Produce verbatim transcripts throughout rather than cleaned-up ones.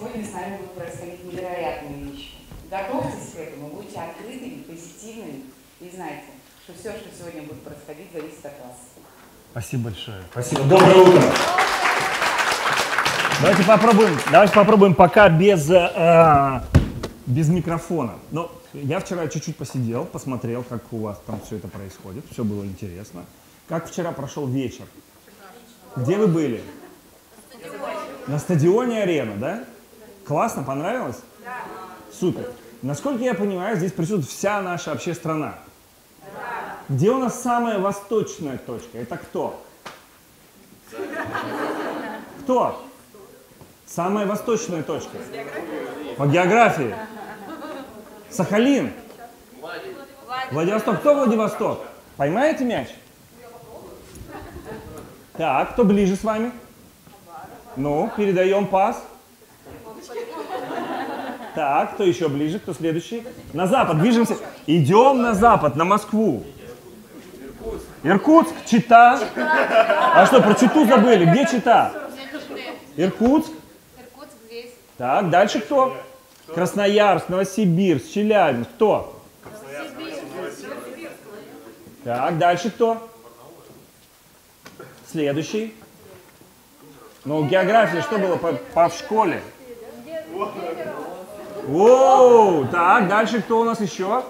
сегодня с нами будут происходить невероятные вещи. Готовьтесь к этому, будьте открытыми, позитивными и знайте, что все, что сегодня будет происходить, зависит от вас. Спасибо большое. Спасибо. Доброе утро. Давайте попробуем, давайте попробуем пока без, э, без микрофона. Но я вчера чуть-чуть посидел, посмотрел, как у вас там все это происходит. Все было интересно. Как вчера прошел вечер? Где вы были? На стадионе Арена, да? Классно, понравилось? Да. Супер. Насколько я понимаю, здесь присутствует вся наша вообще страна. Да. Где у нас самая восточная точка? Это кто? Кто? Самая восточная точка? По географии. Сахалин. Владивосток. Кто Владивосток? Поймаете мяч? Так, кто ближе с вами? Ну, передаем пас. Так, кто еще ближе, кто следующий? На запад, движемся. Идем на запад, на Москву. Иркутск, Чита. А что, про Читу забыли? Где Чита? Иркутск. Иркутск здесь. Так, дальше кто? Красноярск, Новосибирск, Челябинск. Кто? Так, дальше кто? Следующий. Ну, география что было по, по в школе? Оу, так, дальше кто у нас еще?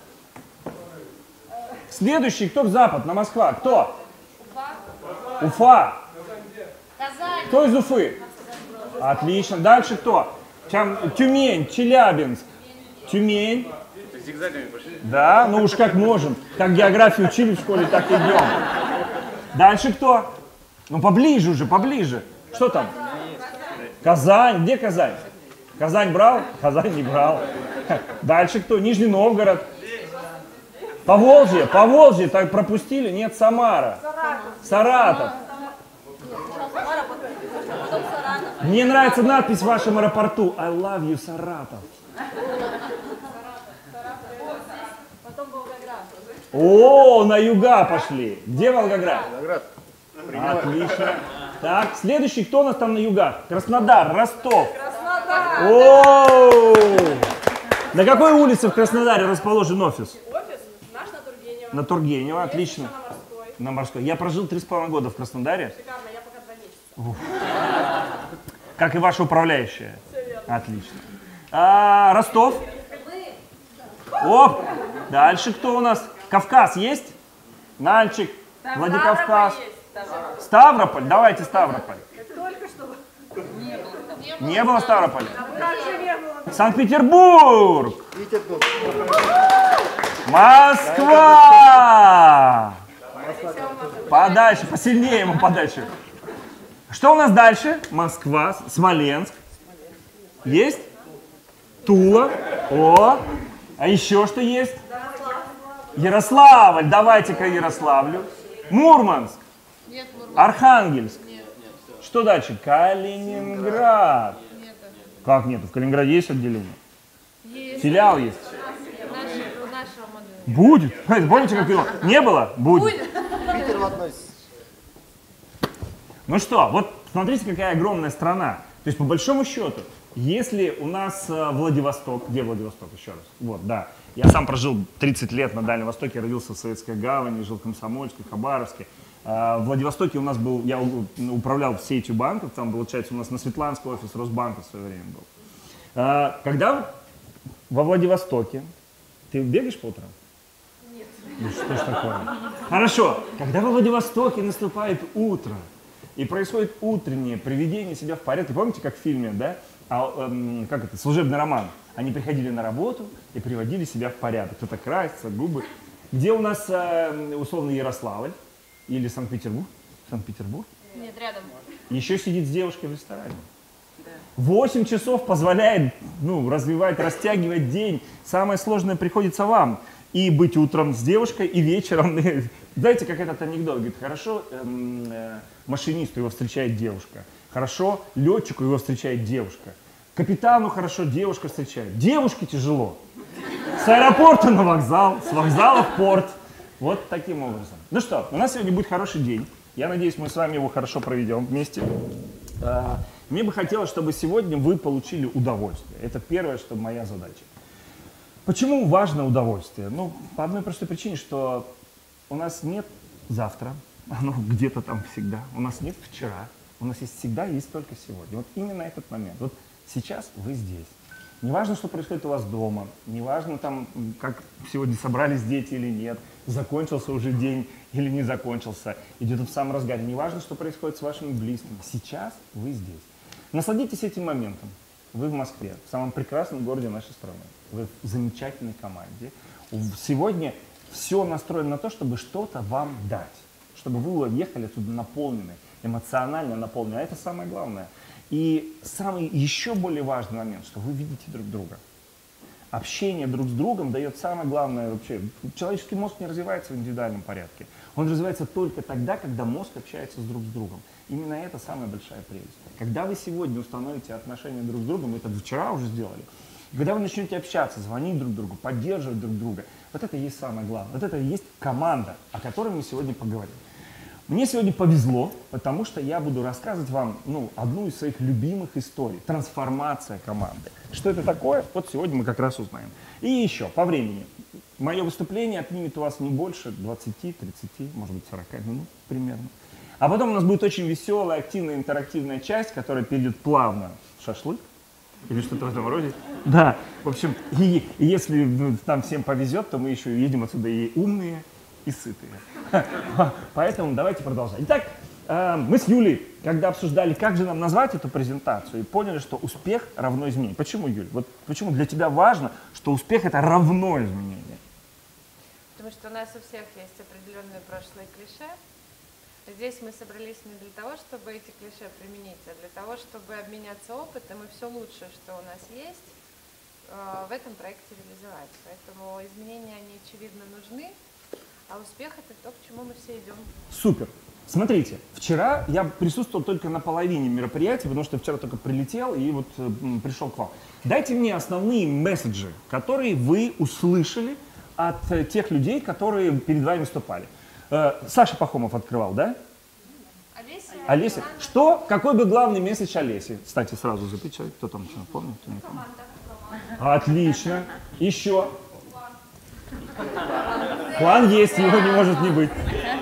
Следующий, кто в запад, на Москва? Кто? Уфа. Уфа. Казань. Кто из Уфы? Отлично. Дальше кто? Чем, Тюмень, Челябинск. Тюмень. Да, ну уж как можем. Как географию учили в школе, так и идем. Дальше кто? Ну поближе уже, поближе. Что там? Казань. Где Казань? Казань брал? Казань не брал. Дальше кто? Нижний Новгород. Поволжье. Поволжье. Так пропустили? Нет, Самара. Саратов. Мне нравится надпись в вашем аэропорту. I love you, Саратов. Потом Волгоград. О, на юга пошли. Где Волгоград? Волгоград. Отлично. Так, следующий, кто у нас там на югах? Краснодар, Ростов. Краснодар. О! На какой улице в Краснодаре расположен офис? Офис наш на Тургенева. На Тургенева, отлично. На Морской. На Морской. Я прожил три с половиной года в Краснодаре. Шикарно, я пока два месяца. Как и ваша управляющая. Отлично. А, Ростов. Оп. Дальше кто у нас? Кавказ есть? Нальчик, Владикавказ. Ставрополь. Давайте Ставрополь. Только что. Не было Ставрополя? Как же не было? Санкт-Петербург. Петербург. Москва. Подальше, посильнее ему подальше. Что у нас дальше? Москва, Смоленск. Есть? Тула. О. А еще что есть? Ярославль. Давайте-ка Ярославлю. Мурманск. Нет, Мурманск. Архангельск. Нет, нет, все. Что дальше? Калининград. Нет. Как нет? В Калининграде есть отделение? Есть. Филиал есть. Наши, у нашего модуля. Будет. Помните, как его? Не было? Будет. Питер в одной. Ну что, вот смотрите, какая огромная страна. То есть, по большому счету, если у нас э, Владивосток, где Владивосток еще раз? Вот, да. Я сам прожил тридцать лет на Дальнем Востоке, родился в Советской Гавани, жил в Комсомольске, Хабаровске. Э, в Владивостоке у нас был, я управлял сетью банков, там, получается, у нас на Светланский офис Росбанка в свое время был. Э, когда во Владивостоке, ты бегаешь по утрам? Нет. Ну что ж такое? Хорошо, когда во Владивостоке наступает утро, и происходит утреннее приведение себя в порядок. Помните, как в фильме, да? А, эм, как это, служебный роман. Они приходили на работу и приводили себя в порядок. Кто-то красится, губы. Где у нас э, условно Ярославль или Санкт-Петербург? Санкт-Петербург? Нет, рядом. Еще сидит с девушкой в ресторане. Восемь часов позволяет, ну, развивать, растягивать день. Самое сложное приходится вам. И быть утром с девушкой, и вечером. Знаете, как этот анекдот? Говорит, хорошо, эм, э, машинисту его встречает девушка. Хорошо, летчику его встречает девушка. Капитану хорошо, девушка встречает. Девушке тяжело. С аэропорта на вокзал, с вокзала в порт. Вот таким образом. Ну что, у нас сегодня будет хороший день. Я надеюсь, мы с вами его хорошо проведем вместе. Мне бы хотелось, чтобы сегодня вы получили удовольствие. Это первое, что моя задача. Почему важно удовольствие? Ну, по одной простой причине, что у нас нет завтра, оно где-то там всегда. У нас нет вчера, у нас есть всегда, есть только сегодня. Вот именно этот момент. Вот сейчас вы здесь. Не важно, что происходит у вас дома, не важно, там, как сегодня собрались дети или нет, закончился уже день или не закончился, идет в самом разгаре. Не важно, что происходит с вашими близкими. Сейчас вы здесь. Насладитесь этим моментом. Вы в Москве, в самом прекрасном городе нашей страны. Вы в замечательной команде. Сегодня все настроено на то, чтобы что-то вам дать. Чтобы вы уехали отсюда наполненные, эмоционально наполненные. А это самое главное. И самый еще более важный момент, что вы видите друг друга. Общение друг с другом дает самое главное вообще. Человеческий мозг не развивается в индивидуальном порядке. Он развивается только тогда, когда мозг общается с друг с другом. Именно это самая большая прелесть. Когда вы сегодня установите отношения друг с другом, вы это вчера уже сделали, когда вы начнете общаться, звонить друг другу, поддерживать друг друга, вот это и есть самое главное. Вот это и есть команда, о которой мы сегодня поговорим. Мне сегодня повезло, потому что я буду рассказывать вам ну, одну из своих любимых историй. Трансформация команды. Что это такое? Вот сегодня мы как раз узнаем. И еще, по времени. Мое выступление отнимет у вас не больше двадцати-тридцати, может быть, сорока минут примерно. А потом у нас будет очень веселая, активная, интерактивная часть, которая перейдет плавно в шашлык. Или что-то в этом роде. Да, в общем, и, и если ну, нам всем повезет, то мы еще едем отсюда и умные, и сытые. Поэтому давайте продолжать. Итак, мы с Юлей, когда обсуждали, как же нам назвать эту презентацию, и поняли, что успех равно изменению. Почему, Юль? Вот почему для тебя важно, что успех — это равно изменение? Потому что у нас у всех есть определенные прошлые клише. Здесь мы собрались не для того, чтобы эти клише применить, а для того, чтобы обменяться опытом и все лучшее, что у нас есть, в этом проекте реализовать. Поэтому изменения, они очевидно нужны, а успех — это то, к чему мы все идем. Супер. Смотрите, вчера я присутствовал только на половине мероприятия, потому что вчера только прилетел и вот м, пришел к вам. Дайте мне основные месседжи, которые вы услышали от э, тех людей, которые перед вами выступали. Э, Саша Пахомов открывал, да? Олеся. Олеся. Что? Какой бы главный месседж Олеси? Кстати, сразу запечатлеть. Кто там что помнит? Кто не помнит? Отлично. Еще. План есть, его не может не быть.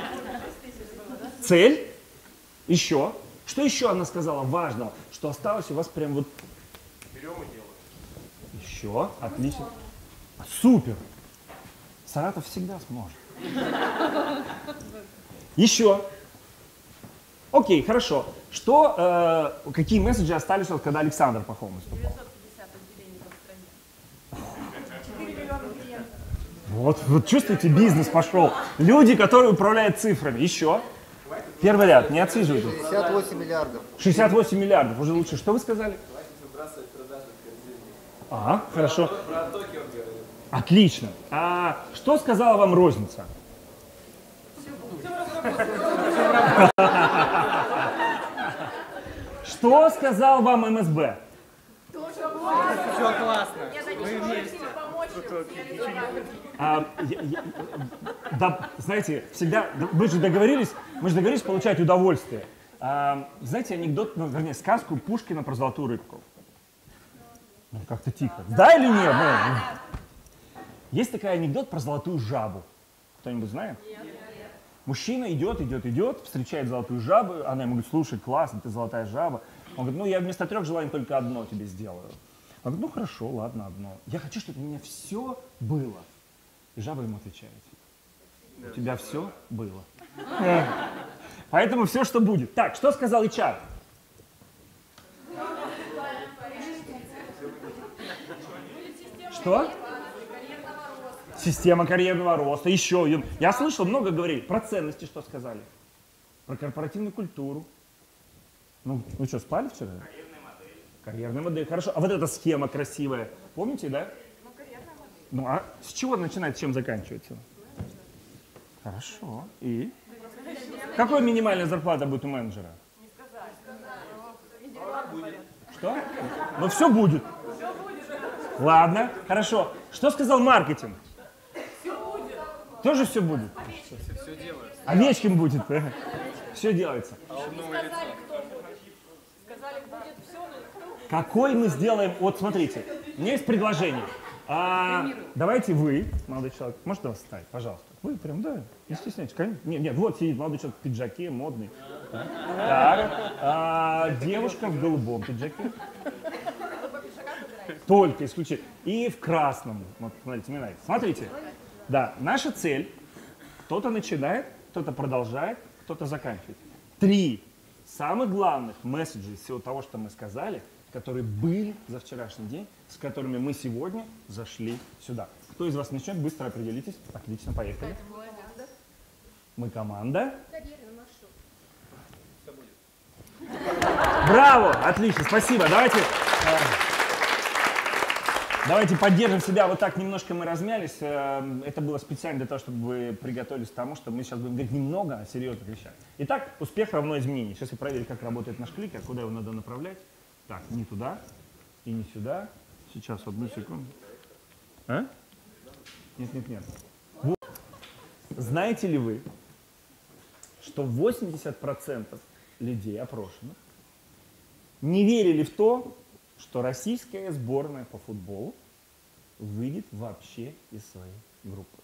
Цель. Еще. Что еще она сказала важного? Что осталось у вас прям вот... Берем и делаем. Еще. Отлично. Супер. Саратов всегда сможет. Еще. Окей, хорошо. Что, э, какие месседжи остались, вот, когда Александр Пахомов выступал? Вот, вот чувствуете, бизнес пошел. Люди, которые управляют цифрами. Еще. Первый ряд, не отсиживайте. шестьдесят восемь миллиардов. шестьдесят восемь миллиардов, уже лучше. Что вы сказали? Ага, хорошо. Отлично. А что сказала вам розница? Что сказал вам эм эс бэ? Все классно. Мы вместе. А, я, я, да, знаете, всегда, мы же договорились, мы же договорились получать удовольствие. А, знаете анекдот, ну, вернее, сказку Пушкина про золотую рыбку? Ну, как-то тихо. Да или нет? Ну, есть такой анекдот про золотую жабу. Кто-нибудь знает? Нет. Мужчина идет, идет, идет, встречает золотую жабу, она ему говорит: слушай, классно, ты золотая жаба. Он говорит: ну, я вместо трех желаний только одно тебе сделаю. Он говорит: ну, хорошо, ладно, одно. Я хочу, чтобы у меня все было. И жаба ему отвечает: у тебя все было. Поэтому все, что будет. Так, что сказал эйч ар? Что? Система карьерного роста. Еще. Я слышал, много говорили. Про ценности что сказали? Про корпоративную культуру. Ну, вы что, спали вчера? Карьерная модель. Карьерная модель. Хорошо. А вот эта схема красивая. Помните, да? Ну, карьерная модель. Ну, а с чего начинается, чем заканчивается? Хорошо. И? Какая минимальная зарплата будет у менеджера? Не сказать. Что? Ну, все будет. Ладно, хорошо. Что сказал маркетинг? Все будет. Тоже все будет? Все делается. Овечкин будет. Все делается. Не сказали, кто будет. Сказали, Какой мы сделаем, вот смотрите, у меня есть предложение. А, давайте вы, молодой человек, можете вас встать, пожалуйста. Вы прям, да, не стесняйтесь. Конечно. Нет, нет, вот сидит молодой человек в пиджаке, модный. Так, так. А, девушка в голубом пиджаке. Только исключительно. И в красном. Вот, смотрите, мне нравится. Смотрите. Да, наша цель. Кто-то начинает, кто-то продолжает, кто-то заканчивает. Три самых главных месседжа из всего того, что мы сказали, которые были за вчерашний день, с которыми мы сегодня зашли сюда. Кто из вас начнет? Быстро определитесь. Отлично, поехали. Мы команда. Браво! Отлично, спасибо. Давайте, э, давайте поддержим себя. Вот так немножко мы размялись. Э, это было специально для того, чтобы вы приготовились к тому, что мы сейчас будем говорить немного о серьезных вещах. Итак, успех равно изменений. Сейчас я проверю, как работает наш кликер, куда его надо направлять. Так, не туда и не сюда. Сейчас, одну секунду. А? Нет, нет, нет. Вот. Знаете ли вы, что восемьдесят процентов людей опрошенных не верили в то, что российская сборная по футболу выйдет вообще из своей группы?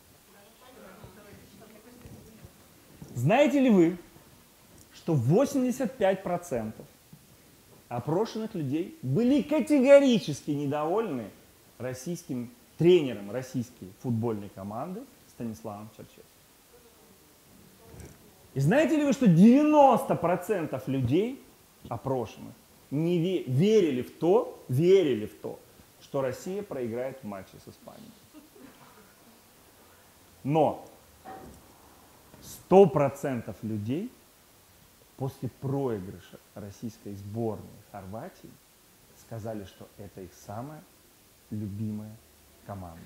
Знаете ли вы, что восемьдесят пять процентов опрошенных людей были категорически недовольны российским тренером российской футбольной команды Станиславом Черчесовым? И знаете ли вы, что девяносто процентов людей, опрошенных, не ве верили в то, верили в то, что Россия проиграет в матче с Испанией? Но сто процентов людей после проигрыша российской сборной Хорватии сказали, что это их самая любимая команда.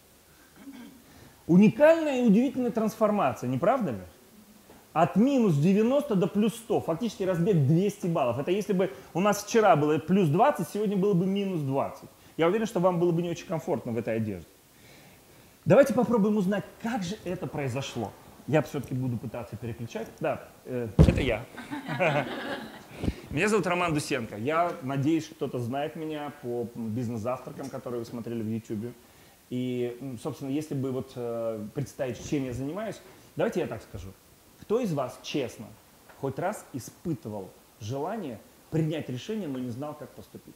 Уникальная и удивительная трансформация, не правда ли? От минус девяноста до плюс ста, фактически разбег двести баллов. Это если бы у нас вчера было плюс двадцать, сегодня было бы минус двадцать. Я уверен, что вам было бы не очень комфортно в этой одежде. Давайте попробуем узнать, как же это произошло. Я все-таки буду пытаться переключать. Да, э, это я. Меня зовут Роман Дусенко. Я надеюсь, кто-то знает меня по бизнес-завтракам, которые вы смотрели в YouTube. И, собственно, если бы вот э, представить, чем я занимаюсь, давайте я так скажу. Кто из вас, честно, хоть раз испытывал желание принять решение, но не знал, как поступить?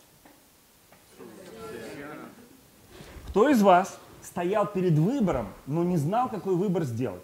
Кто из вас стоял перед выбором, но не знал, какой выбор сделать?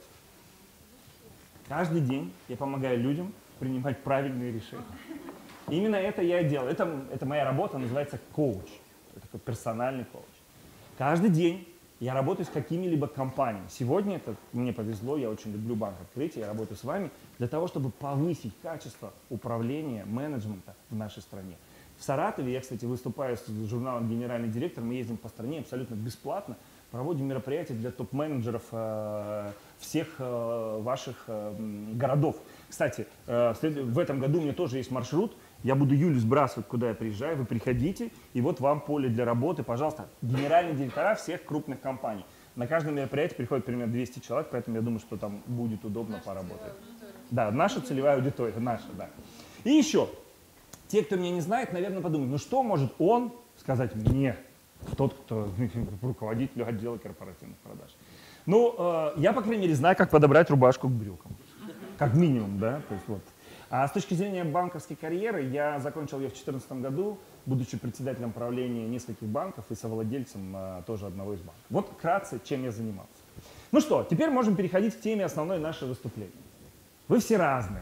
Каждый день я помогаю людям принимать правильные решения. И именно это я и делаю. Это, это моя работа, называется коуч. Это такой персональный коуч. Каждый день я работаю с какими-либо компаниями. Сегодня это мне повезло, я очень люблю банк открытия, я работаю с вами для того, чтобы повысить качество управления, менеджмента в нашей стране. В Саратове я, кстати, выступаю с журналом «Генеральный директор», мы ездим по стране абсолютно бесплатно, проводим мероприятия для топ-менеджеров э, всех э, ваших э, городов. Кстати, э, в этом году у меня тоже есть маршрут. Я буду Юлю сбрасывать, куда я приезжаю, вы приходите, и вот вам поле для работы, пожалуйста, генеральные директора всех крупных компаний. На каждое мероприятие приходит примерно двести человек, поэтому я думаю, что там будет удобно поработать. Да, наша целевая аудитория, наша, да. И еще, те, кто меня не знает, наверное, подумают, ну что может он сказать мне, тот, кто руководитель отдела корпоративных продаж? Ну, э, я, по крайней мере, знаю, как подобрать рубашку к брюкам, как минимум, да, то есть вот. А с точки зрения банковской карьеры, я закончил ее в две тысячи четырнадцатом году, будучи председателем правления нескольких банков и совладельцем а, тоже одного из банков. Вот вкратце, чем я занимался. Ну что, теперь можем переходить к теме основной нашего выступления. Вы все разные.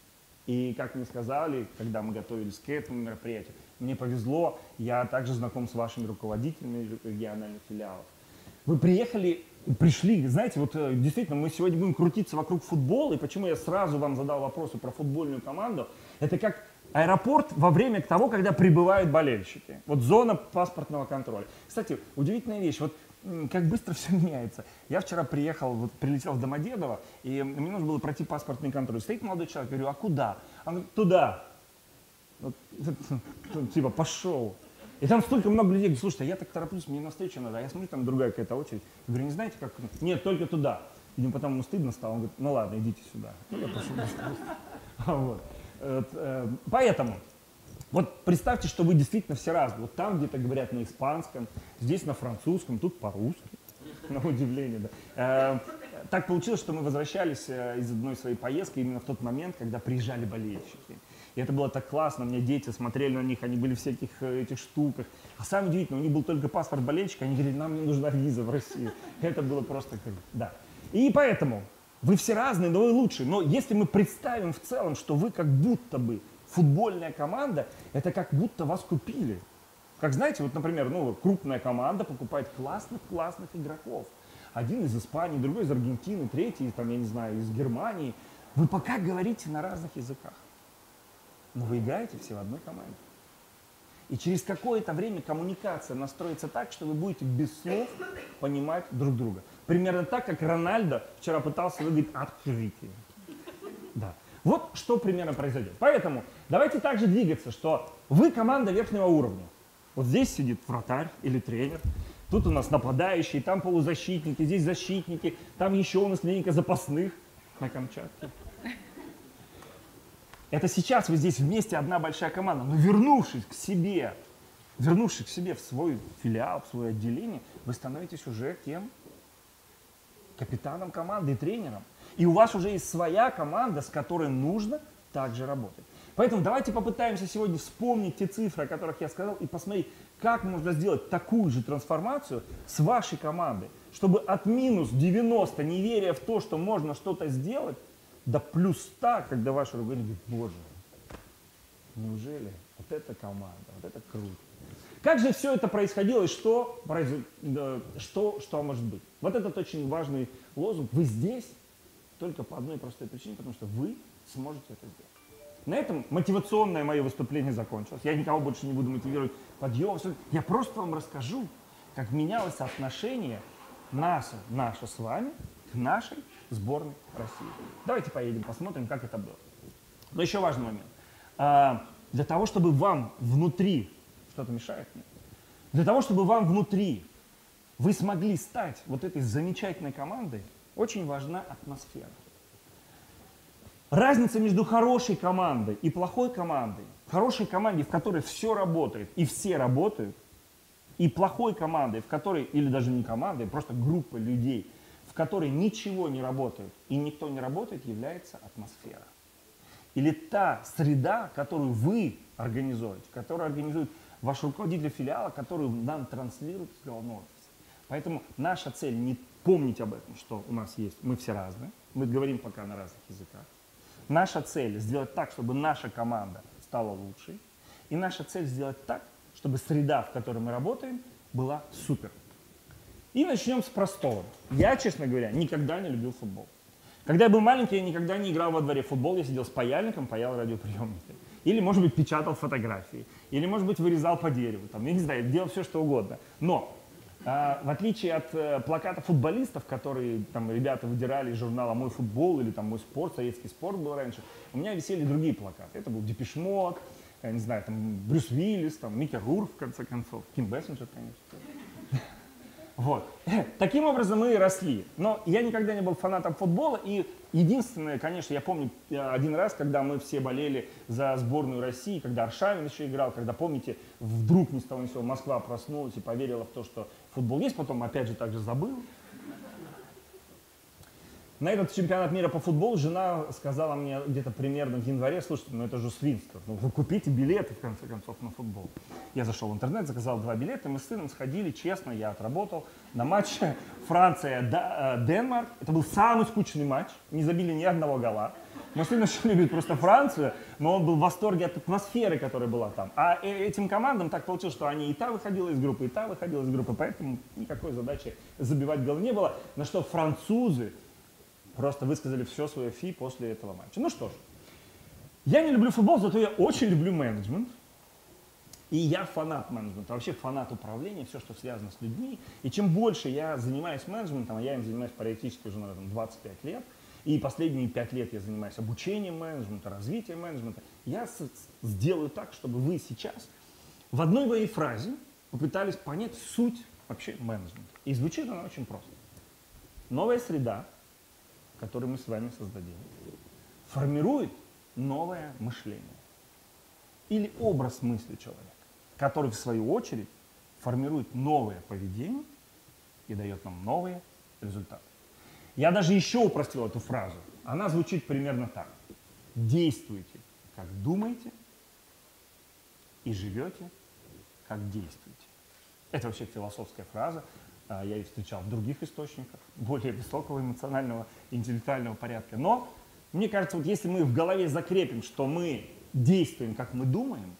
И, как мне сказали, когда мы готовились к этому мероприятию, мне повезло, я также знаком с вашими руководителями региональных филиалов. Вы приехали, пришли, знаете, вот действительно мы сегодня будем крутиться вокруг футбола, и почему я сразу вам задал вопросы про футбольную команду, это как аэропорт во время того, когда прибывают болельщики. Вот зона паспортного контроля. Кстати, удивительная вещь, вот как быстро все меняется. Я вчера приехал, вот прилетел в Домодедово, и мне нужно было пройти паспортный контроль. Стоит молодой человек, говорю, а куда? Он говорит, туда. Вот, типа, пошел. И там столько много людей, говорят, слушайте, а я так тороплюсь, мне навстречу надо. А я смотрю, там другая какая-то очередь. Я говорю, не знаете, как? Нет, только туда. Видимо, потом ему стыдно стало. Он говорит, ну ладно, идите сюда. Ну, я пошел. Вот. Поэтому Вот представьте, что вы действительно все разные. Вот там где-то говорят на испанском, здесь на французском, тут по-русски, на удивление. Да. Э, так получилось, что мы возвращались э, из одной своей поездки именно в тот момент, когда приезжали болельщики. И это было так классно, у меня дети смотрели на них, они были в всяких э, этих штуках. А самое удивительное, у них был только паспорт болельщика, они говорили, нам не нужна виза в Россию. Это было просто как, да. И поэтому вы все разные, но вы лучшие. Но если мы представим в целом, что вы как будто бы футбольная команда, это как будто вас купили. Как знаете, вот, например, ну, крупная команда покупает классных-классных игроков. Один из Испании, другой из Аргентины, третий, там, я не знаю, из Германии. Вы пока говорите на разных языках, но вы играете все в одной команде. И через какое-то время коммуникация настроится так, что вы будете без слов понимать друг друга. Примерно так, как Рональдо вчера пытался выговорить «открытие». Да. Вот что примерно произойдет. Поэтому давайте также двигаться, что вы команда верхнего уровня. Вот здесь сидит вратарь или тренер, тут у нас нападающие, там полузащитники, здесь защитники, там еще у нас линейка запасных на Камчатке. Это сейчас вы здесь вместе одна большая команда, но вернувшись к себе, вернувшись к себе в свой филиал, в свое отделение, вы становитесь уже тем капитаном команды и тренером. И у вас уже есть своя команда, с которой нужно также работать. Поэтому давайте попытаемся сегодня вспомнить те цифры, о которых я сказал, и посмотреть, как можно сделать такую же трансформацию с вашей командой, чтобы от минус девяноста неверия в то, что можно что-то сделать, до плюс ста, когда ваш руководитель говорит, боже, неужели вот эта команда, вот это круто. Как же все это происходило и что, что, что может быть? Вот этот очень важный лозунг. Вы здесь только по одной простой причине, потому что вы сможете это сделать. На этом мотивационное мое выступление закончилось. Я никого больше не буду мотивировать подъем. Я просто вам расскажу, как менялось отношение наше, наше с вами к нашей сборной России. Давайте поедем, посмотрим, как это было. Но еще важный момент. А, для того, чтобы вам внутри, что-то мешает мне, для того, чтобы вам внутри вы смогли стать вот этой замечательной командой, очень важна атмосфера. Разница между хорошей командой и плохой командой, хорошей командой, в которой все работает и все работают, и плохой командой, в которой, или даже не командой, просто группа людей, в которой ничего не работает и никто не работает, является атмосфера. Или та среда, которую вы организуете, которую организует ваш руководитель филиала, которую нам транслирует с головного офиса. Поэтому наша цель не помнить об этом, что у нас есть, мы все разные, мы говорим пока на разных языках. Наша цель сделать так, чтобы наша команда стала лучшей. И наша цель сделать так, чтобы среда, в которой мы работаем, была супер. И начнем с простого. Я, честно говоря, никогда не любил футбол. Когда я был маленький, я никогда не играл во дворе в футбол, я сидел с паяльником, паял радиоприемники. Или, может быть, печатал фотографии. Или, может быть, вырезал по дереву. Там, я не знаю, делал все, что угодно. Но, а, в отличие от а, плаката футболистов, которые там ребята выдирали из журнала «Мой футбол» или там «Мой спорт», «Советский спорт» был раньше, у меня висели другие плакаты. Это был Депеш Мод, я не знаю, там Брюс Уиллис, там Микки Рурк, в конце концов, Ким Бессинджер, конечно. Вот. Таким образом мы и росли. Но я никогда не был фанатом футбола. И единственное, конечно, я помню один раз, когда мы все болели за сборную России, когда Аршавин еще играл, когда, помните, вдруг ни с того ни с сего Москва проснулась и поверила в то, что футбол есть, потом опять же также забыл. На этот чемпионат мира по футболу жена сказала мне где-то примерно в январе, слушайте, ну это же свинство, ну вы купите билеты в конце концов на футбол. Я зашел в интернет, заказал два билета, мы с сыном сходили, честно, я отработал на матче Франция-Денмарк. Это был самый скучный матч, не забили ни одного гола. Мой сын очень любит просто Францию, но он был в восторге от атмосферы, которая была там. А этим командам так получилось, что они и та выходила из группы, и та выходила из группы, поэтому никакой задачи забивать гол не было. На что французы просто высказали все свое фи после этого матча. Ну что ж, я не люблю футбол, зато я очень люблю менеджмент. И я фанат менеджмента, вообще фанат управления, все, что связано с людьми. И чем больше я занимаюсь менеджментом, а я им занимаюсь практически уже, наверное, двадцать пять лет, и последние пять лет я занимаюсь обучением менеджмента, развитием менеджмента, я сделаю так, чтобы вы сейчас в одной моей фразе попытались понять суть вообще менеджмента. И звучит она очень просто. Новая среда, который мы с вами создадим, формирует новое мышление. или образ мысли человека, который в свою очередь формирует новое поведение и дает нам новые результаты. Я даже еще упростил эту фразу. Она звучит примерно так. Действуйте, как думаете, и живете, как действуете. Это вообще философская фраза. Я ее встречал в других источниках, более высокого эмоционального, интеллектуального порядка. Но мне кажется, вот если мы в голове закрепим, что мы действуем, как мы думаем,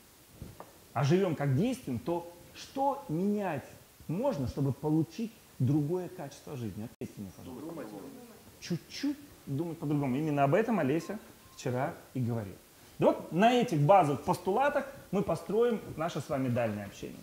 а живем, как действуем, то что менять можно, чтобы получить другое качество жизни? Ответьте мне, пожалуйста. Чуть-чуть думать по-другому. Именно об этом Олеся вчера и говорила. И вот на этих базовых постулатах мы построим наше с вами дальнее общение.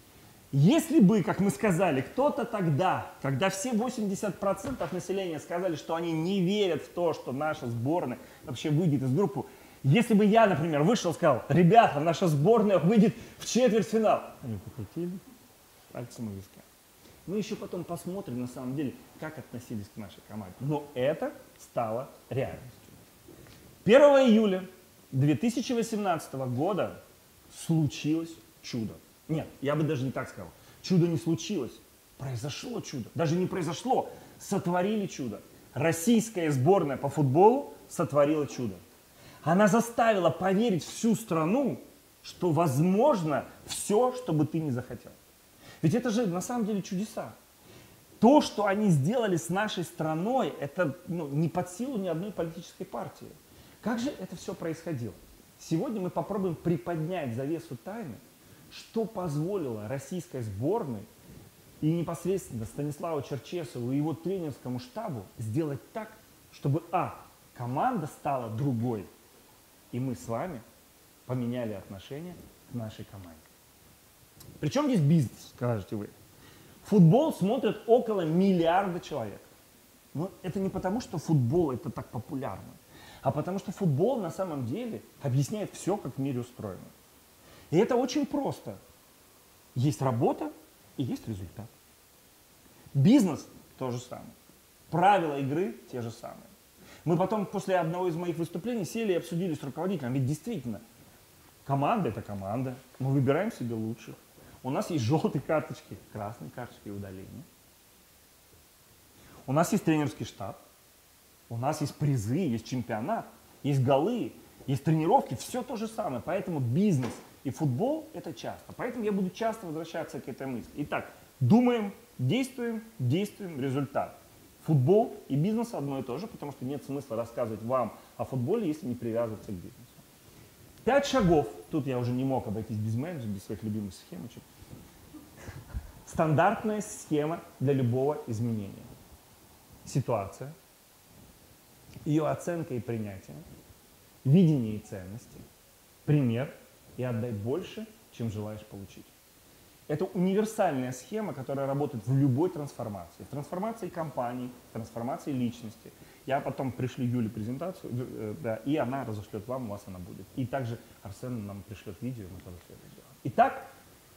Если бы, как мы сказали, кто-то тогда, когда все восемьдесят процентов населения сказали, что они не верят в то, что наша сборная вообще выйдет из группы, если бы я, например, вышел и сказал, ребята, наша сборная выйдет в четвертьфинал, они покрутили пальцем у виска. Мы еще потом посмотрим, на самом деле, как относились к нашей команде. Но это стало реальностью. первого июля две тысячи восемнадцатого года случилось чудо. Нет, я бы даже не так сказал. Чудо не случилось. Произошло чудо. Даже не произошло. Сотворили чудо. Российская сборная по футболу сотворила чудо. Она заставила поверить всю страну, что возможно все, что бы ты ни захотел. Ведь это же на самом деле чудеса. То, что они сделали с нашей страной, это ну, не под силу ни одной политической партии. Как же это все происходило? Сегодня мы попробуем приподнять завесу тайны, что позволило российской сборной и непосредственно Станиславу Черчесову и его тренерскому штабу сделать так, чтобы а. команда стала другой, и мы с вами поменяли отношение к нашей команде. Причем здесь бизнес, скажете вы. Футбол смотрят около миллиарда человек. Но это не потому, что футбол это так популярно, а потому что футбол на самом деле объясняет все, как в мире устроено. И это очень просто. Есть работа и есть результат. Бизнес то же самое. Правила игры те же самые. Мы потом после одного из моих выступлений сели и обсудили с руководителем. Ведь действительно, команда это команда. Мы выбираем себе лучших. У нас есть желтые карточки, красные карточки и удаления. У нас есть тренерский штаб. У нас есть призы, есть чемпионат, есть голы, есть тренировки. Все то же самое. Поэтому бизнес и футбол – это часто. Поэтому я буду часто возвращаться к этой мысли. Итак, думаем, действуем, действуем, результат. Футбол и бизнес одно и то же, потому что нет смысла рассказывать вам о футболе, если не привязываться к бизнесу. Пять шагов. Тут я уже не мог обойтись без менеджера, без своих любимых схемочек. Стандартная схема для любого изменения. Ситуация, ее оценка и принятие, видение и ценности, пример и отдай больше, чем желаешь получить. Это универсальная схема, которая работает в любой трансформации. В трансформации компании, в трансформации личности. Я потом пришлю Юле презентацию, э, да, и она разошлет вам, у вас она будет. И также Арсен нам пришлет видео, мы тоже все это сделаем. Итак,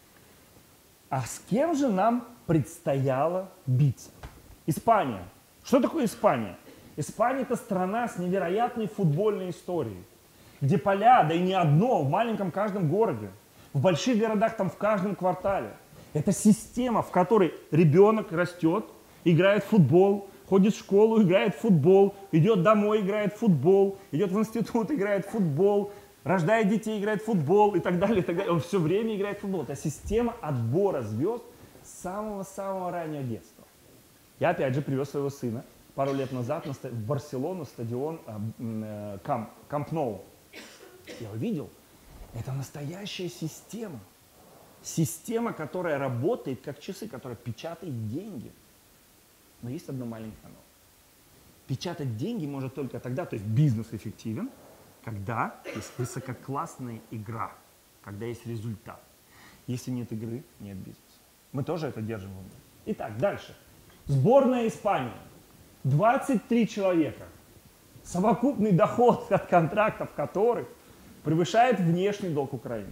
а с кем же нам предстояло биться? Испания. Что такое Испания? Испания – это страна с невероятной футбольной историей, где поля, да и не одно, в маленьком каждом городе, в больших городах там в каждом квартале. Это система, в которой ребенок растет, играет в футбол, ходит в школу, играет в футбол, идет домой, играет в футбол, идет в институт, играет в футбол, рождает детей, играет в футбол и так далее, и так далее. Он все время играет в футбол. Это система отбора звезд с самого-самого раннего детства. Я опять же привез своего сына пару лет назад в Барселону, стадион Камп Ноу. Я увидел, это настоящая система. Система, которая работает как часы, которая печатает деньги. Но есть одно маленькое но. Печатать деньги может только тогда, то есть бизнес эффективен, когда есть высококлассная игра, когда есть результат. Если нет игры, нет бизнеса. Мы тоже это держим в уме. Итак, дальше. Сборная Испании. двадцать три человека. Совокупный доход от контрактов которых превышает внешний долг Украины.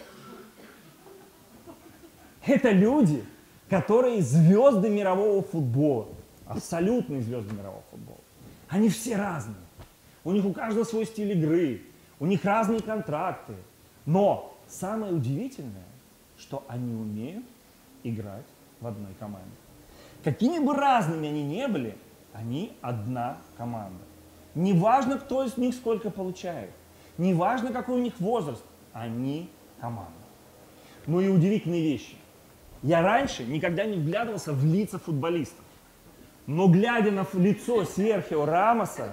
Это люди, которые звезды мирового футбола. Абсолютные звезды мирового футбола. Они все разные. У них у каждого свой стиль игры. У них разные контракты. Но самое удивительное, что они умеют играть в одной команде. Какими бы разными они ни были, они одна команда. Неважно, кто из них сколько получает, неважно, какой у них возраст, они команда. Ну и удивительные вещи. Я раньше никогда не вглядывался в лица футболистов, но глядя на лицо Серхио Рамоса,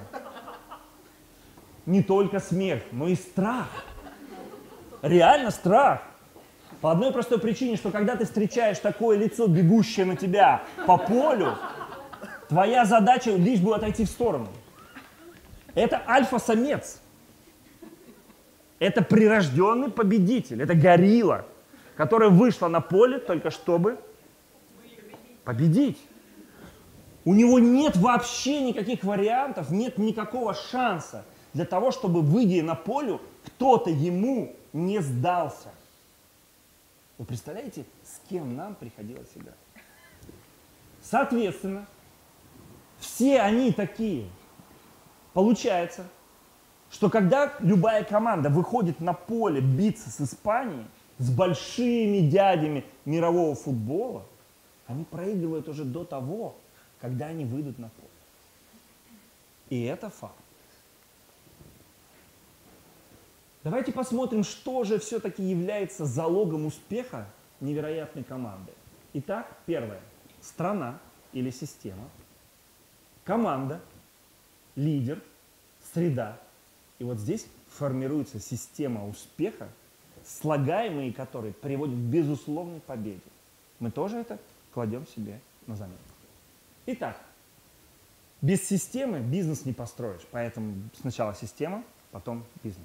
не только смех, но и страх. Реально страх. По одной простой причине, что когда ты встречаешь такое лицо, бегущее на тебя по полю, твоя задача лишь бы отойти в сторону. Это альфа-самец. Это прирожденный победитель. Это горилла, которая вышла на поле только чтобы победить. У него нет вообще никаких вариантов, нет никакого шанса для того, чтобы, выйдя на поле, кто-то ему не сдался. Вы представляете, с кем нам приходилось играть? Соответственно, все они такие. Получается, что когда любая команда выходит на поле биться с Испанией, с большими дядями мирового футбола, они проигрывают уже до того, когда они выйдут на поле. И это факт. Давайте посмотрим, что же все-таки является залогом успеха невероятной команды. Итак, первое. Страна или система. Команда, лидер, среда. И вот здесь формируется система успеха, слагаемые которой приводят к безусловной победе. Мы тоже это кладем себе на заметку. Итак, без системы бизнес не построишь, поэтому сначала система, потом бизнес.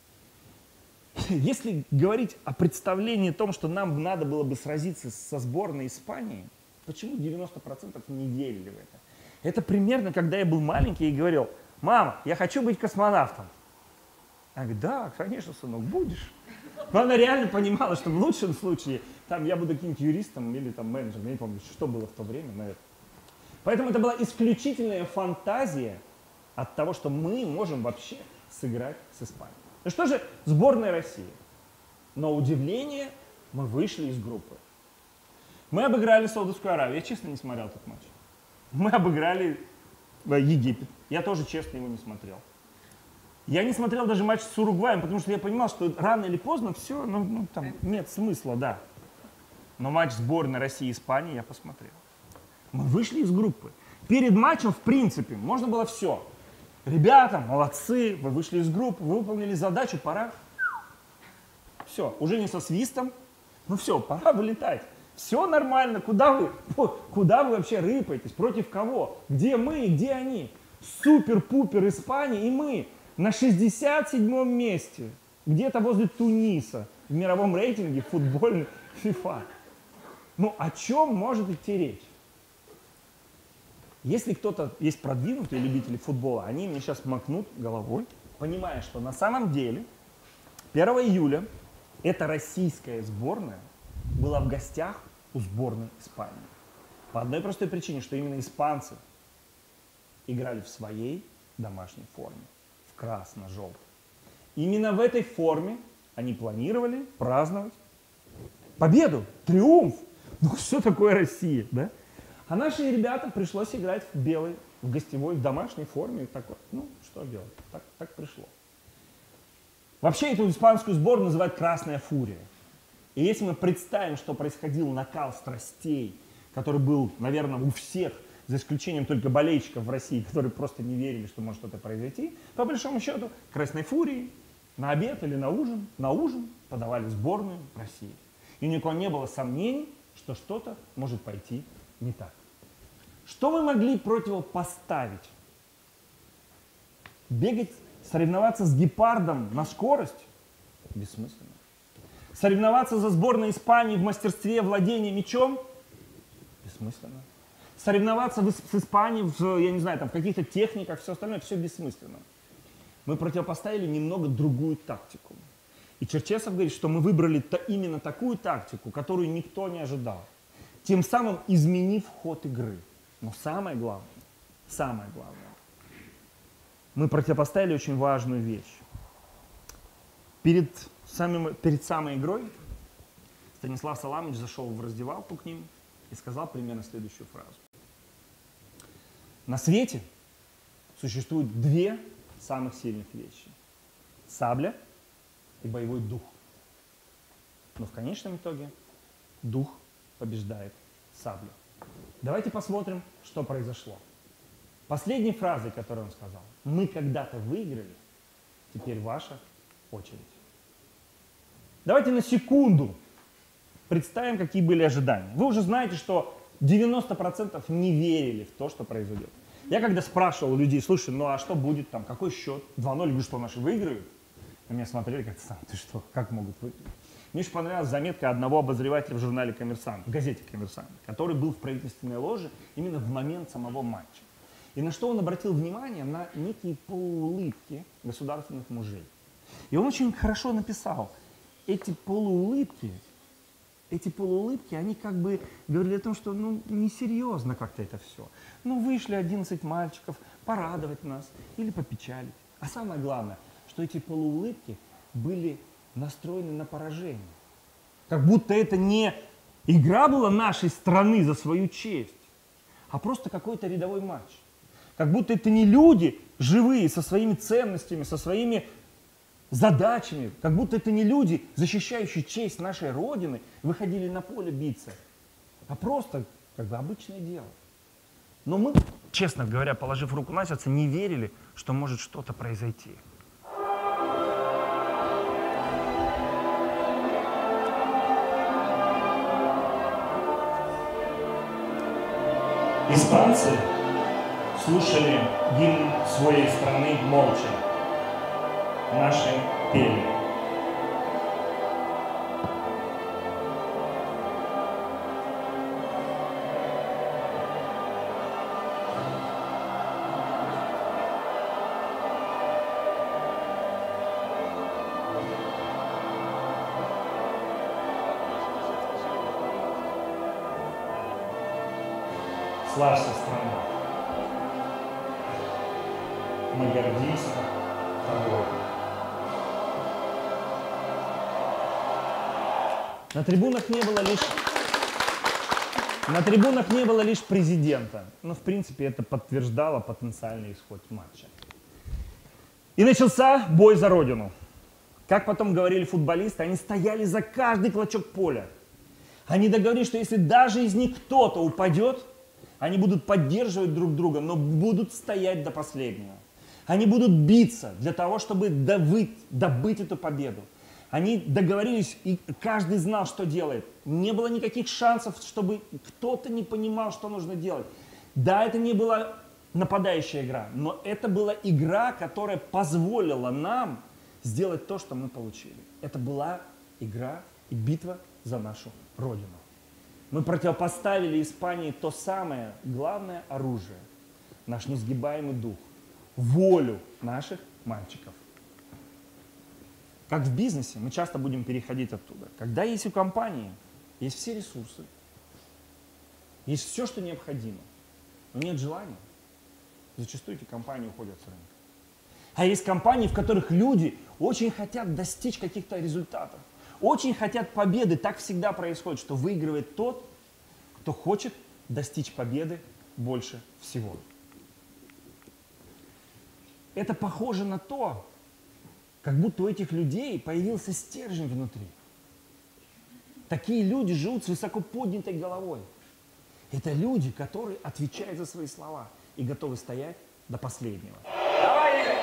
Если говорить о представлении о том, что нам надо было бы сразиться со сборной Испании, почему девяносто процентов не верили в это? Это примерно, когда я был маленький и говорил: мама, я хочу быть космонавтом. Я говорю: да, конечно, сынок, будешь. Но она реально понимала, что в лучшем случае там, я буду каким-нибудь юристом или там, менеджером, я не помню, что было в то время, наверное. Поэтому это была исключительная фантазия от того, что мы можем вообще сыграть с Испанией. Ну что же, сборная России. На удивление мы вышли из группы. Мы обыграли Саудовскую Аравию. Я честно не смотрел этот матч. Мы обыграли Египет. Я тоже честно его не смотрел. Я не смотрел даже матч с Уругваем, потому что я понимал, что рано или поздно все, ну, ну там нет смысла, да. Но матч сборной России и Испании я посмотрел. Мы вышли из группы. Перед матчем, в принципе, можно было все. Ребята, молодцы, вы вышли из группы, вы выполнили задачу, пора. Все, уже не со свистом, ну все, пора вылетать. Все нормально, куда вы, куда вы вообще рыпаетесь, против кого? Где мы и где они? Супер-пупер Испания и мы на шестьдесят седьмом месте, где-то возле Туниса в мировом рейтинге футбольный FIFA. Ну о чем может идти речь? Если кто-то есть продвинутые любители футбола, они мне сейчас макнут головой, понимая, что на самом деле первого июля эта российская сборная была в гостях у сборной Испании. По одной простой причине, что именно испанцы играли в своей домашней форме, в красно-желтой. Именно в этой форме они планировали праздновать победу, триумф. Ну что такое Россия, да? А наши ребята пришлось играть в белой, в гостевой, в домашней форме. Такой, ну, что делать, так, так пришло. Вообще эту испанскую сборную называют «Красная фурия». И если мы представим, что происходил накал страстей, который был, наверное, у всех, за исключением только болельщиков в России, которые просто не верили, что может что-то произойти, по большому счету «Красной фурии» на обед или на ужин, на ужин подавали сборную России. И у никого не было сомнений, что что-то может пойти не так. Что мы могли противопоставить? Бегать, соревноваться с гепардом на скорость? Бессмысленно. Соревноваться за сборной Испании в мастерстве владения мячом? Бессмысленно. Соревноваться с Испанией в, я не знаю, там, в каких-то техниках, все остальное, все бессмысленно. Мы противопоставили немного другую тактику. И Черчесов говорит, что мы выбрали -то именно такую тактику, которую никто не ожидал. Тем самым изменив ход игры. Но самое главное, самое главное, мы противопоставили очень важную вещь. Перед самым, перед самой игрой Станислав Саламович зашел в раздевалку к ним и сказал примерно следующую фразу. На свете существует две самых сильных вещи. Сабля и боевой дух. Но в конечном итоге дух побеждает саблю. Давайте посмотрим, что произошло. Последней фразой, которую он сказал: мы когда-то выиграли, теперь ваша очередь. Давайте на секунду представим, какие были ожидания. Вы уже знаете, что девяносто процентов не верили в то, что произойдет. Я когда спрашивал у людей: слушай, ну а что будет там, какой счет? два ноль, говорю, что наши выиграют? На меня смотрели, как ты что, как могут выиграть? Мне очень понравилась заметка одного обозревателя в журнале «Коммерсант», в газете «Коммерсант», который был в правительственной ложе именно в момент самого матча. И на что он обратил внимание? На некие полуулыбки государственных мужей. И он очень хорошо написал: эти полуулыбки, эти полуулыбки, они как бы говорили о том, что ну несерьезно как-то это все. Ну вышли одиннадцать мальчиков порадовать нас или попечалить. А самое главное, что эти полуулыбки были настроены на поражение. Как будто это не игра была нашей страны за свою честь, а просто какой-то рядовой матч. Как будто это не люди живые, со своими ценностями, со своими задачами. Как будто это не люди, защищающие честь нашей Родины, выходили на поле биться. А просто как бы обычное дело. Но мы, честно говоря, положив руку на сердце, не верили, что может что-то произойти. Испанцы слушали гимн своей страны молча. Наши пели. Славься, страна. Мы гордимся тобой. На трибунах не было лишь на трибунах не было лишь президента, но в принципе это подтверждало потенциальный исход матча. И начался бой за Родину. Как потом говорили футболисты, они стояли за каждый клочок поля. Они договорились, что если даже из них кто-то упадет, они будут поддерживать друг друга, но будут стоять до последнего. Они будут биться для того, чтобы добыть, добыть эту победу. Они договорились, и каждый знал, что делает. Не было никаких шансов, чтобы кто-то не понимал, что нужно делать. Да, это не была нападающая игра, но это была игра, которая позволила нам сделать то, что мы получили. Это была игра и битва за нашу Родину. Мы противопоставили Испании то самое главное оружие, наш несгибаемый дух, волю наших мальчиков. Как в бизнесе, мы часто будем переходить оттуда. Когда есть у компании, есть все ресурсы, есть все, что необходимо, но нет желания, зачастую эти компании уходят с рынка. А есть компании, в которых люди очень хотят достичь каких-то результатов, очень хотят победы. Так всегда происходит, что выигрывает тот, кто хочет достичь победы больше всего. Это похоже на то, как будто у этих людей появился стержень внутри. Такие люди живут с высоко поднятой головой. Это люди, которые отвечают за свои слова и готовы стоять до последнего. Давай, Игорь!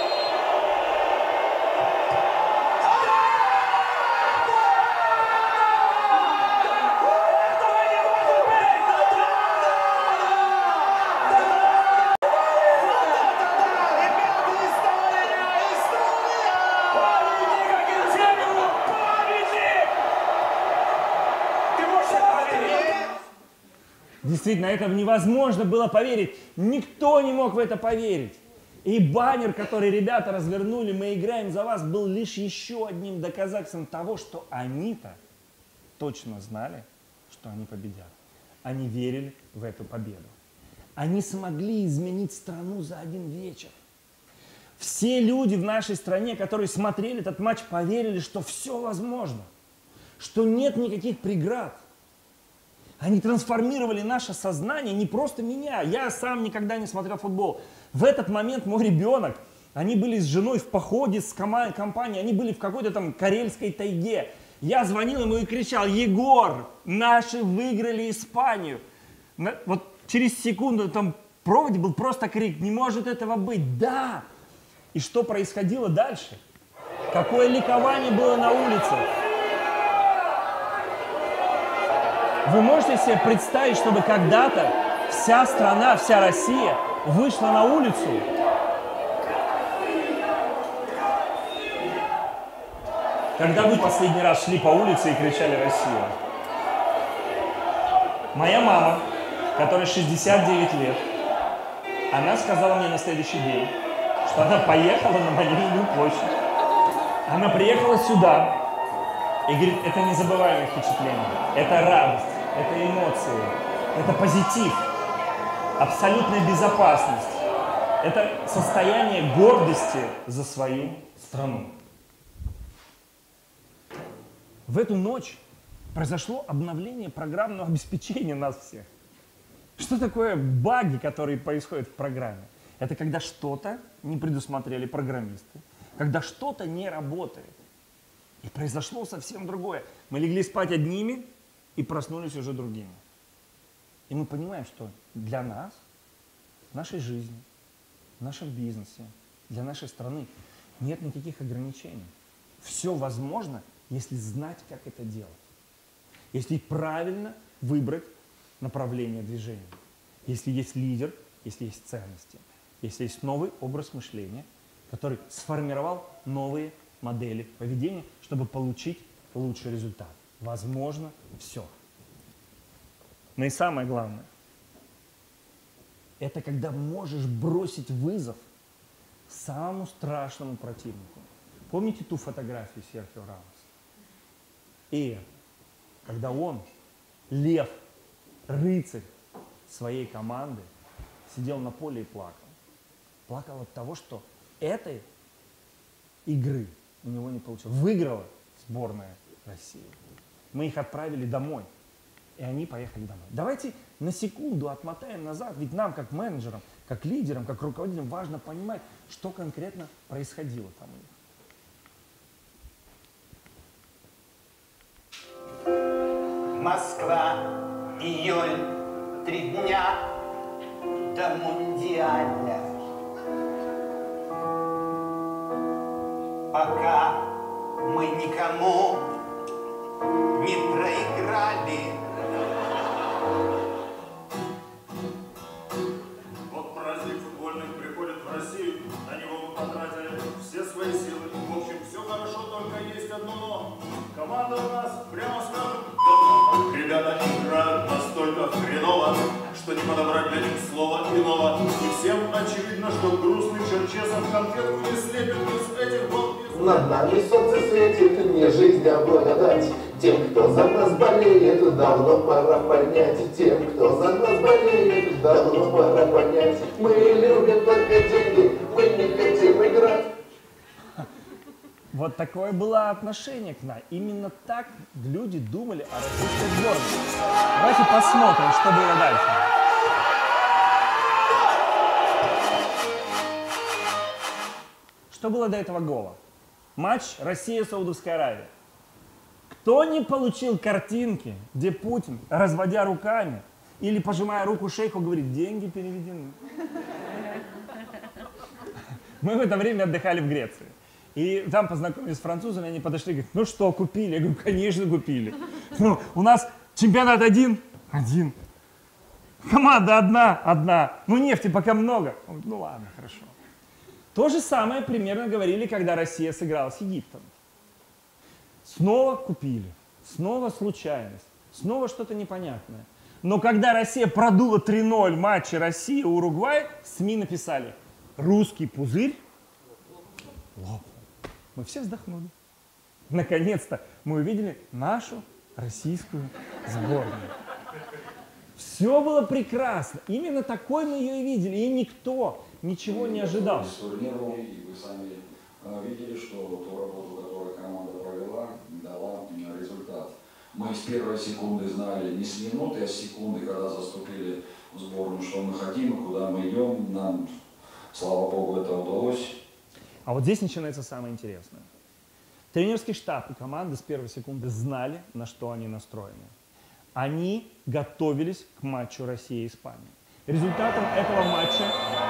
Действительно, это невозможно было поверить. Никто не мог в это поверить. И баннер, который ребята развернули, «Мы играем за вас», был лишь еще одним доказательством того, что они-то точно знали, что они победят. Они верили в эту победу. Они смогли изменить страну за один вечер. Все люди в нашей стране, которые смотрели этот матч, поверили, что все возможно, что нет никаких преград. Они трансформировали наше сознание, не просто меня. Я сам никогда не смотрел футбол. В этот момент мой ребенок, они были с женой в походе с кома- компанией, они были в какой-то там карельской тайге. Я звонил ему и кричал: Егор, наши выиграли Испанию. На- вот через секунду на том проводе был просто крик: не может этого быть. Да! И что происходило дальше? Какое ликование было на улицах? Вы можете себе представить, чтобы когда-то вся страна, вся Россия вышла на улицу? Когда вы последний раз шли по улице и кричали «Россия»? Моя мама, которой шестьдесят девять лет, она сказала мне на следующий день, что она поехала на Манежную площадь. Она приехала сюда и говорит: это незабываемое впечатление, это радость, это эмоции, это позитив, абсолютная безопасность, это состояние гордости за свою страну. В эту ночь произошло обновление программного обеспечения нас всех. Что такое баги, которые происходят в программе? Это когда что-то не предусмотрели программисты, когда что-то не работает. И произошло совсем другое. Мы легли спать одними и проснулись уже другими. И мы понимаем, что для нас, в нашей жизни, в нашем бизнесе, для нашей страны нет никаких ограничений. Все возможно, если знать, как это делать. Если правильно выбрать направление движения. Если есть лидер, если есть ценности. Если есть новый образ мышления, который сформировал новые модели поведения, чтобы получить лучший результат. Возможно все. Но и самое главное, это когда можешь бросить вызов самому страшному противнику. Помните ту фотографию Серхио Рамоса? И когда он, лев, рыцарь своей команды, сидел на поле и плакал. Плакал от того, что этой игры у него не получилось. Выиграла сборная России. Мы их отправили домой, и они поехали домой. Давайте на секунду отмотаем назад, ведь нам, как менеджерам, как лидерам, как руководителям, важно понимать, что конкретно происходило там у них. Москва, июль, три дня до Мундиаля. Пока мы никому не проиграли. Вот праздник футбольный приходит в Россию, на него мы потратили все свои силы. В общем, все хорошо, только есть одно но. Команда у нас, прямо скажем, говно. Ребята играют настолько хреново, что не подобрать для них слова иного. И всем очевидно, что грустный Черчесов конфетку не слепит из этих балбесов. Над нами солнце светит, не жизнь, а благодать. Тем, кто за нас болеет, давно пора понять. Тем, кто за нас болеет, давно пора понять. Мы любим только деньги, мы не хотим играть. Вот такое было отношение к нам. Именно так люди думали о российской сборной. Давайте посмотрим, что было дальше. Что было до этого гола? Матч Россия-Саудовская Аравия. Кто не получил картинки, где Путин, разводя руками или пожимая руку шейху, говорит: деньги переведены? Мы в это время отдыхали в Греции. И там познакомились с французами, они подошли и говорят: ну что, купили? Я говорю: конечно, купили. Ну, у нас чемпионат один, один. Команда одна, одна. Ну, нефти пока много. Он говорит: ну ладно, хорошо. То же самое примерно говорили, когда Россия сыграла с Египтом. Снова купили, снова случайность, снова что-то непонятное. Но когда Россия продула три ноль в матче Россия-Уругвай, СМИ написали: русский пузырь лопнул. Мы все вздохнули. Наконец-то мы увидели нашу российскую сборную. Все было прекрасно. Именно такой мы ее и видели. И никто ничего Мы не ожидал. готовились к турниру, и вы сами э, видели, что ту работу, которую команда провела, дала э, результат. Мы с первой секунды знали, не с минуты, а с секунды, когда заступили в сборную, что мы хотим и куда мы идем. Нам, слава богу, это удалось. А вот здесь начинается самое интересное. Тренерский штаб и команда с первой секунды знали, на что они настроены. Они готовились к матчу Россия и Испания. Результатом этого матча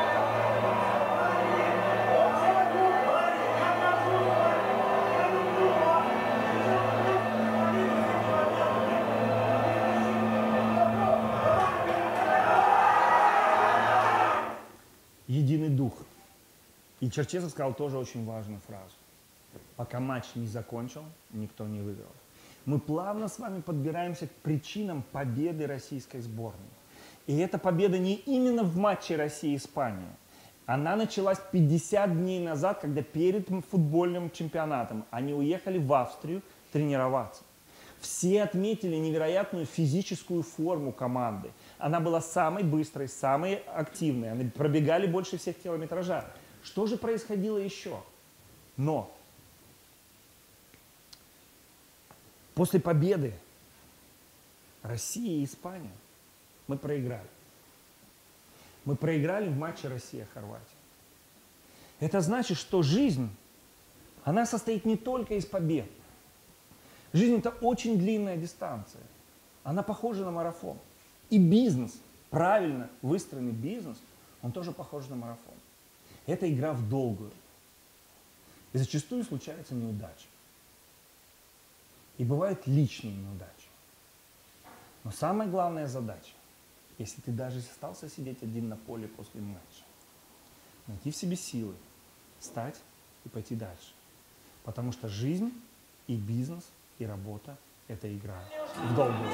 единый дух. И Черчесов сказал тоже очень важную фразу. Пока матч не закончил, никто не выиграл. Мы плавно с вами подбираемся к причинам победы российской сборной. И эта победа не именно в матче Россия-Испания. Она началась пятьдесят дней назад, когда перед футбольным чемпионатом они уехали в Австрию тренироваться. Все отметили невероятную физическую форму команды. Она была самой быстрой, самой активной. Они пробегали больше всех километража. Что же происходило еще? Но после победы России и Испания мы проиграли. Мы проиграли в матче Россия-Хорватия. Это значит, что жизнь, она состоит не только из побед. Жизнь – это очень длинная дистанция. Она похожа на марафон. И бизнес, правильно выстроенный бизнес, он тоже похож на марафон. Это игра в долгую. И зачастую случаются неудачи. И бывают личные неудачи. Но самая главная задача, если ты даже остался сидеть один на поле после матча, найти в себе силы, встать и пойти дальше. Потому что жизнь и бизнес, и работа – это игра в долгую.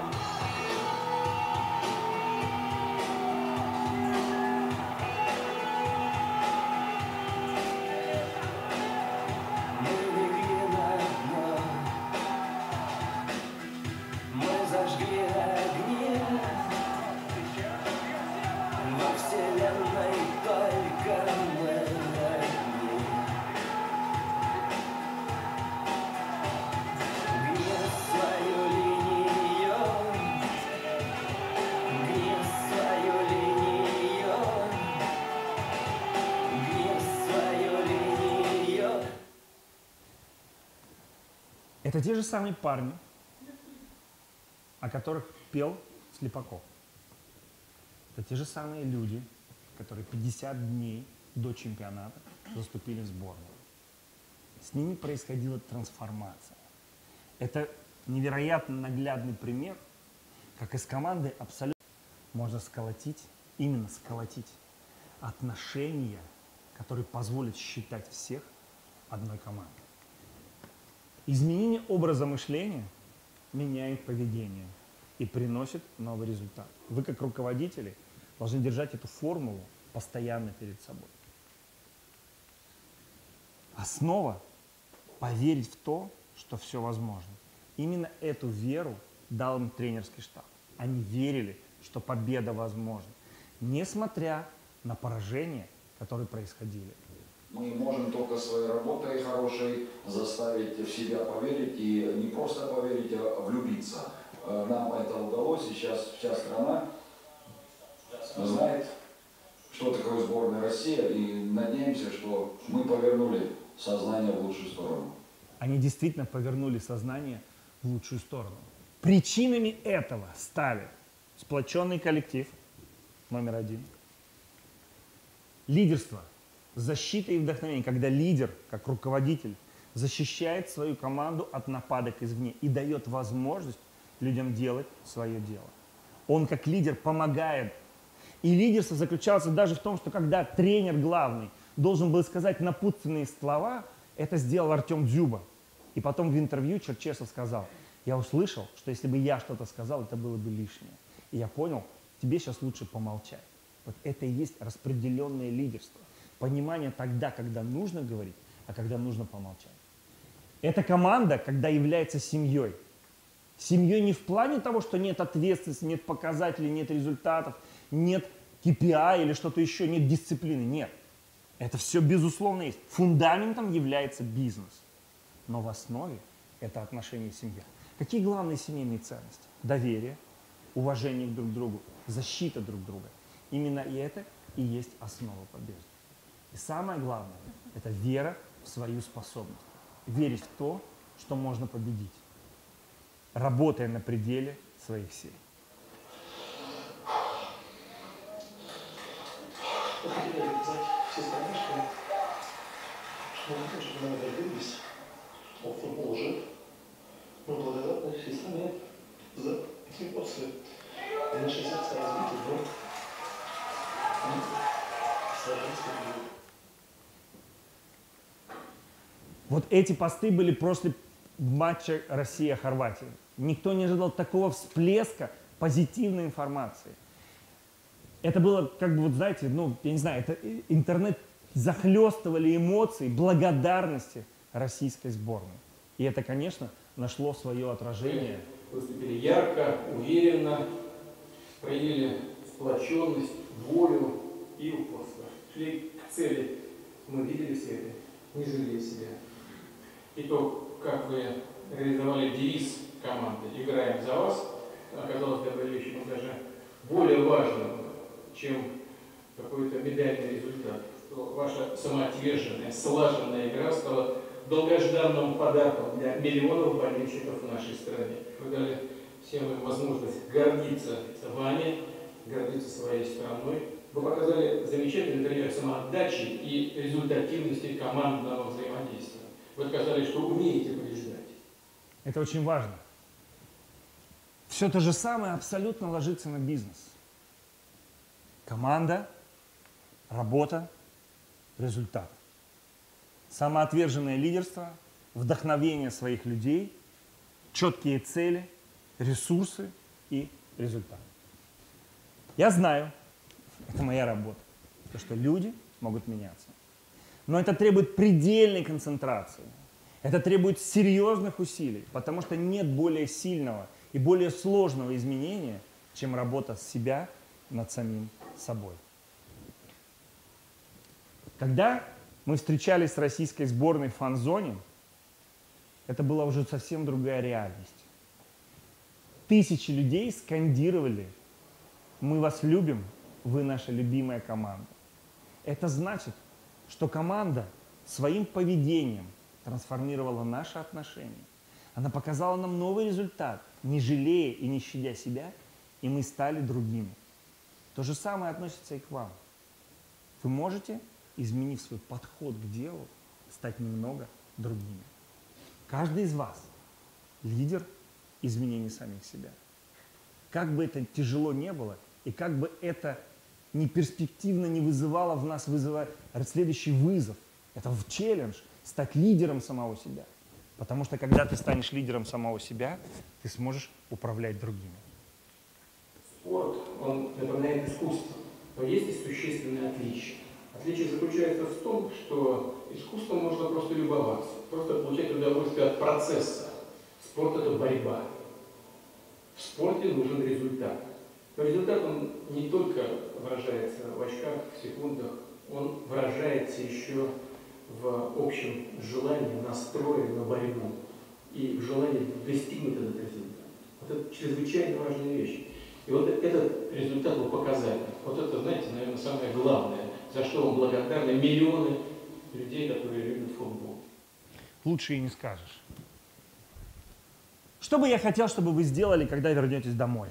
Это те же самые парни, о которых пел Слепаков. Это те же самые люди, которые пятьдесят дней до чемпионата заступили в сборную. С ними происходила трансформация. Это невероятно наглядный пример, как из команды абсолютно можно сколотить, именно сколотить отношения, которые позволят считать всех одной командой. Изменение образа мышления меняет поведение и приносит новый результат. Вы, как руководители, должны держать эту формулу постоянно перед собой. Основа – поверить в то, что все возможно. Именно эту веру дал им тренерский штаб. Они верили, что победа возможна, несмотря на поражения, которые происходили. Мы можем только своей работой хорошей заставить в себя поверить, и не просто поверить, а влюбиться. Нам это удалось, и сейчас вся страна знает, что такое сборная Россия, и надеемся, что мы повернули сознание в лучшую сторону. Они действительно повернули сознание в лучшую сторону. Причинами этого стали сплоченный коллектив, номер один, лидерство, защита и вдохновение, когда лидер, как руководитель, защищает свою команду от нападок извне и дает возможность людям делать свое дело. Он как лидер помогает. И лидерство заключалось даже в том, что когда тренер главный должен был сказать напутственные слова, это сделал Артем Дзюба. И потом в интервью Черчесов сказал: я услышал, что если бы я что-то сказал, это было бы лишнее. И я понял, тебе сейчас лучше помолчать. Вот это и есть распределенное лидерство. Понимание тогда, когда нужно говорить, а когда нужно помолчать. Эта команда, когда является семьей. Семьей не в плане того, что нет ответственности, нет показателей, нет результатов, нет кей пи ай или что-то еще, нет дисциплины, нет. Это все безусловно есть. Фундаментом является бизнес. Но в основе это отношения семья. Какие главные семейные ценности? Доверие, уважение друг к другу, защита друг друга. Именно и это и есть основа победы. И самое главное – это вера в свою способность. Верить в то, что можно победить, работая на пределе своих сил. Я хотел сказать все страны, что, что мы тоже не добились, что футбол жив. Мы благодарны всей стране за эти эмоции. И наше сердце разбито в славянской любви. Вот эти посты были после матча Россия-Хорватия. Никто не ожидал такого всплеска позитивной информации. Это было, как бы, вот знаете, ну, я не знаю, это интернет захлестывали эмоции благодарности российской сборной. И это, конечно, нашло свое отражение. Выступили ярко, уверенно, проявили сплоченность, волю и упорство. Шли к цели. Мы видели все это, не жалея себя. И то, как вы реализовали девиз команды «Играем за вас», оказалось для болельщиков даже более важным, чем какой-то медальный результат. Что ваша самоотверженная, слаженная игра стала долгожданным подарком для миллионов болельщиков в нашей стране. Вы дали всем им возможность гордиться вами, гордиться своей страной. Вы показали замечательный пример самоотдачи и результативности командного взаимодействия. Вы сказали, что умеете побеждать. Это очень важно. Все то же самое абсолютно ложится на бизнес. Команда, работа, результат. Самоотверженное лидерство, вдохновение своих людей, четкие цели, ресурсы и результат. Я знаю, это моя работа, то, что люди могут меняться. Но это требует предельной концентрации. Это требует серьезных усилий, потому что нет более сильного и более сложного изменения, чем работа с себя над самим собой. Когда мы встречались с российской сборной в фан-зоне, это была уже совсем другая реальность. Тысячи людей скандировали: «Мы вас любим, вы наша любимая команда». Это значит, что команда своим поведением трансформировала наши отношения. Она показала нам новый результат, не жалея и не щадя себя, и мы стали другими. То же самое относится и к вам. Вы можете, изменив свой подход к делу, стать немного другими. Каждый из вас лидер изменений самих себя. Как бы это тяжело не было, и как бы это не перспективно не вызывало в нас вызывать следующий вызов, это в челлендж стать лидером самого себя. Потому что когда ты станешь лидером самого себя, ты сможешь управлять другими. Спорт, он напоминает искусство, но есть и существенные отличия. Отличие заключается в том, что искусством можно просто любоваться, просто получать удовольствие от процесса. Спорт – это борьба. В спорте нужен результат. Но результат, он не только выражается в очках, в секундах, он выражается еще в общем желании, настрое на борьбу и в желании достигнуть этот результат. Вот это чрезвычайно важная вещь. И вот этот результат вы показали. Вот это, знаете, наверное, самое главное, за что вам благодарны миллионы людей, которые любят футбол. Лучше и не скажешь. Что бы я хотел, чтобы вы сделали, когда вернетесь домой?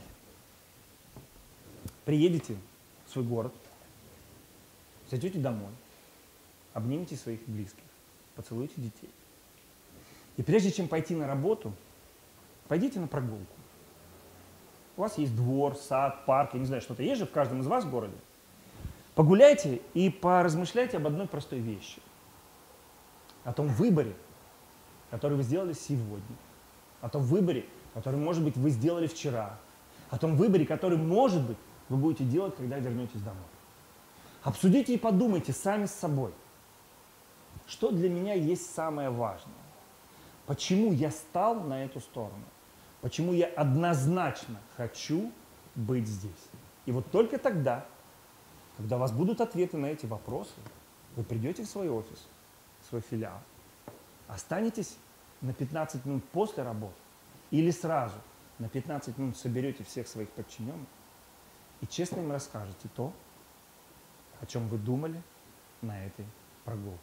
Приедете в свой город, зайдете домой, обнимите своих близких, поцелуйте детей. И прежде чем пойти на работу, пойдите на прогулку. У вас есть двор, сад, парк, я не знаю, что-то есть же в каждом из вас в городе. Погуляйте и поразмышляйте об одной простой вещи. О том выборе, который вы сделали сегодня. О том выборе, который, может быть, вы сделали вчера. О том выборе, который, может быть, вы будете делать, когда вернетесь домой. Обсудите и подумайте сами с собой, что для меня есть самое важное. Почему я стал на эту сторону? Почему я однозначно хочу быть здесь? И вот только тогда Когда у вас будут ответы на эти вопросы, вы придете в свой офис, в свой филиал, останетесь на пятнадцать минут после работы или сразу на пятнадцать минут соберете всех своих подчиненных и честно им расскажете то, о чем вы думали на этой прогулке.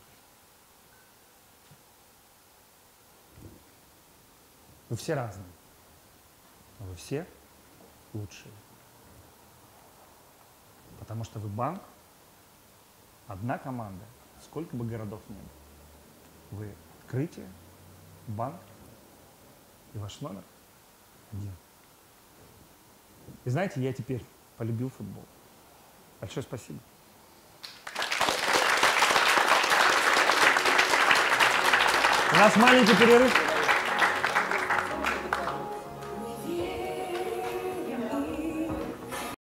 Вы все разные, но вы все лучшие. Потому что вы банк, одна команда, сколько бы городов ни было. Вы открытие, банк и ваш номер один. И знаете, я теперь полюбил футбол. Большое спасибо. У нас маленький перерыв.